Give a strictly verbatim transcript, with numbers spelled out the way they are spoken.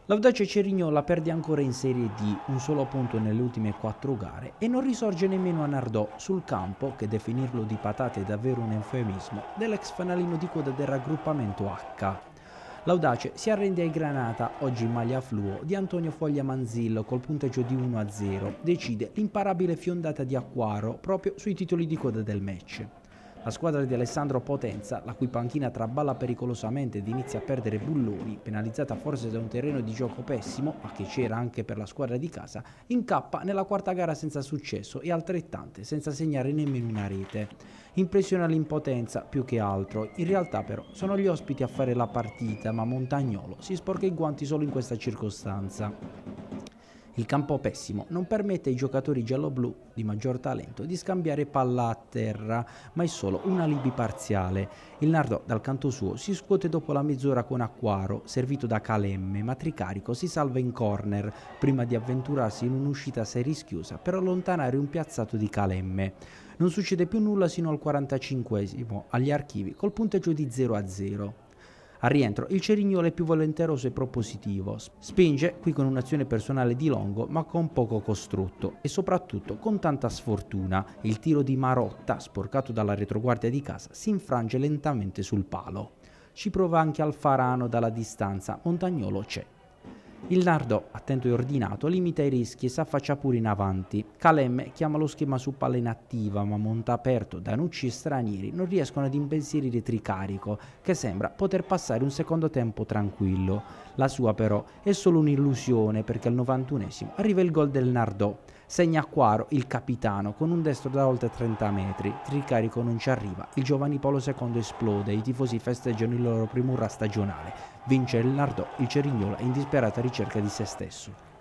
L'Audace Cerignola perde ancora in Serie D, un solo punto nelle ultime quattro gare e non risorge nemmeno a Nardò sul campo, che definirlo di patate è davvero un eufemismo, dell'ex fanalino di coda del raggruppamento H. L'Audace si arrende ai Granata, oggi in maglia fluo, di Antonio Foglia Manzillo col punteggio di uno a zero, decide l'imparabile fiondata di Acquaro proprio sui titoli di coda del match. La squadra di Alessandro Potenza, la cui panchina traballa pericolosamente ed inizia a perdere bulloni, penalizzata forse da un terreno di gioco pessimo, ma che c'era anche per la squadra di casa, incappa nella quarta gara senza successo e altrettante senza segnare nemmeno una rete. Impressiona l'impotenza più che altro, in realtà però sono gli ospiti a fare la partita, ma Montagnolo si sporca i guanti solo in questa circostanza. Il campo pessimo non permette ai giocatori gialloblu di maggior talento di scambiare palla a terra, ma è solo un alibi parziale. Il Nardò dal canto suo si scuote dopo la mezz'ora con Acquaro, servito da Calemme, ma Tricarico si salva in corner prima di avventurarsi in un'uscita assai rischiosa per allontanare un piazzato di Calemme. Non succede più nulla sino al quarantacinquesimo agli archivi col punteggio di zero a zero. Al rientro il Cerignola è più volenteroso e propositivo, spinge qui con un'azione personale di Longo ma con poco costrutto e soprattutto con tanta sfortuna. Il tiro di Marotta, sporcato dalla retroguardia di casa, si infrange lentamente sul palo. Ci prova anche Alfarano dalla distanza, Montagnolo c'è. Il Nardò, attento e ordinato, limita i rischi e s'affaccia pure in avanti. Calemme chiama lo schema su palla inattiva, ma Montaperto, Danucci e stranieri non riescono ad impensierire Tricarico, che sembra poter passare un secondo tempo tranquillo. La sua però è solo un'illusione, perché al novantunesimo arriva il gol del Nardò. Segna Acquaro, il capitano, con un destro da oltre trenta metri. Tricarico non ci arriva, il Giovanni Paolo secondo esplode, i tifosi festeggiano il loro primo urra stagionale. Vince il Nardò, il Cerignola è in disperata ricerca di se stesso.